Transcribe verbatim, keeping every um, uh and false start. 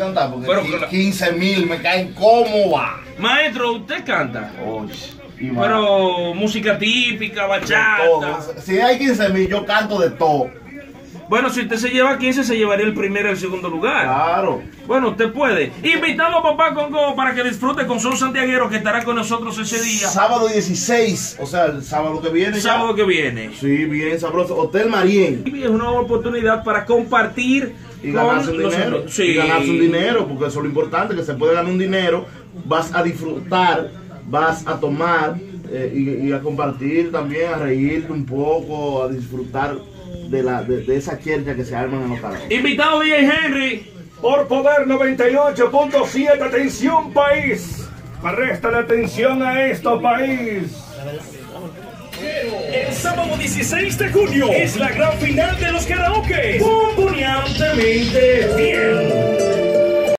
cantar porque Pero, qui- quince mil me caen como va. Maestro, ¿usted canta? Oye, y va. Pero música típica, De bachata. todo. Si hay quince mil, yo canto de todo. Bueno, si usted se lleva quince, se llevaría el primero y el segundo lugar. Claro. Bueno, usted puede. Invitamos a Papá Congo para que disfrute con Son Santiaguero, que estará con nosotros ese día. Sábado dieciséis, o sea, el sábado que viene. ya. Sábado que viene. Sí, bien sabroso. Hotel Marien. Y es una oportunidad para compartir Y con ganarse un los dinero. amigos. Sí. Y ganarse un dinero, porque eso es lo importante, que se puede ganar un dinero. Vas a disfrutar, vas a tomar eh, y, y a compartir también, a reírte un poco, a disfrutar de, la, de, de esa chercha que se arman en los karaoke. Invitado D J Henry. Por Poder noventa y ocho punto siete, atención país. Presta la atención a esto país. El sábado dieciséis de junio es la gran final de los karaoke. Bomboneantemente bien.